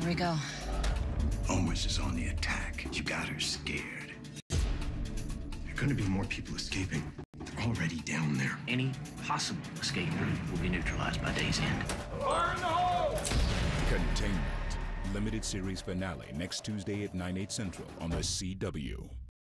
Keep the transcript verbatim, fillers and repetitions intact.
Here we go. Lommers is on the attack. You got her scared. There are gonna be more people escaping. They're already down there. Any possible escape route will be neutralized by day's end. Fire in the hole! Containment. Limited series finale next Tuesday at nine, eight central on the C W.